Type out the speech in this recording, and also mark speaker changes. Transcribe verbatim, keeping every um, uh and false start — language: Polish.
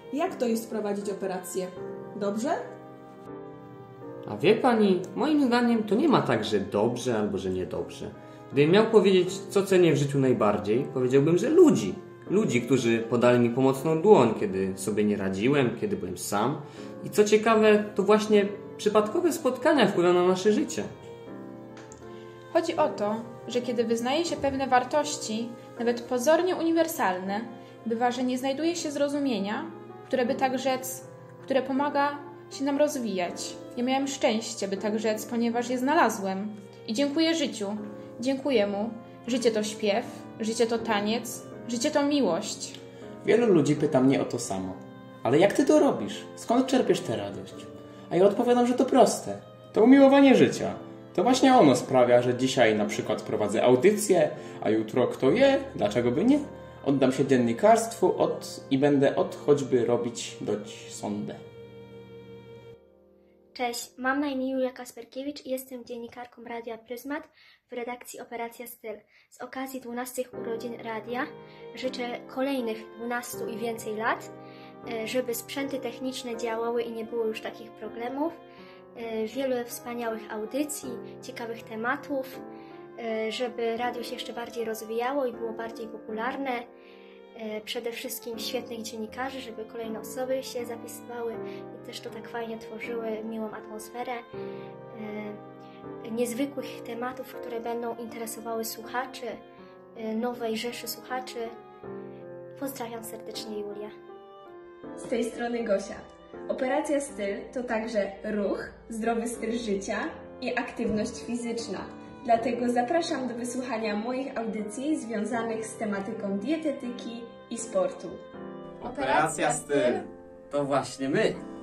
Speaker 1: Jak to jest prowadzić operację? Dobrze?
Speaker 2: A wie pani, moim zdaniem to nie ma tak, że dobrze albo że niedobrze. Gdybym miał powiedzieć, co cenię w życiu najbardziej, powiedziałbym, że ludzi. Ludzi, którzy podali mi pomocną dłoń, kiedy sobie nie radziłem, kiedy byłem sam. I co ciekawe, to właśnie przypadkowe spotkania wpływają na nasze życie.
Speaker 3: Chodzi o to, że kiedy wyznaje się pewne wartości, nawet pozornie uniwersalne, bywa, że nie znajduje się zrozumienia, które by tak rzec, które pomaga się nam rozwijać. Ja miałem szczęście, by tak rzec, ponieważ je znalazłem. I dziękuję życiu. Dziękuję mu. Życie to śpiew, życie to taniec, życie to miłość.
Speaker 4: Wielu ludzi pyta mnie o to samo. Ale jak ty to robisz? Skąd czerpiesz tę radość? A ja odpowiadam, że to proste. To umiłowanie życia. To właśnie ono sprawia, że dzisiaj na przykład prowadzę audycję, a jutro kto wie, dlaczego by nie? Oddam się dziennikarstwu od i będę od choćby robić doć sondę.
Speaker 5: Cześć, mam na imię Julia Kasperkiewicz i jestem dziennikarką Radia Pryzmat w redakcji Operacja Styl. Z okazji dwunastych urodzin radia życzę kolejnych dwunastu i więcej lat, żeby sprzęty techniczne działały i nie było już takich problemów, wiele wspaniałych audycji, ciekawych tematów, żeby radio się jeszcze bardziej rozwijało i było bardziej popularne. Przede wszystkim świetnych dziennikarzy, żeby kolejne osoby się zapisywały i też to tak fajnie tworzyły miłą atmosferę. Niezwykłych tematów, które będą interesowały słuchaczy, nowej rzeszy słuchaczy. Pozdrawiam serdecznie, Julia.
Speaker 6: Z tej strony Gosia. Operacja Styl to także ruch, zdrowy styl życia i aktywność fizyczna. Dlatego zapraszam do wysłuchania moich audycji związanych z tematyką dietetyki i sportu.
Speaker 2: Operacja Styl to właśnie my!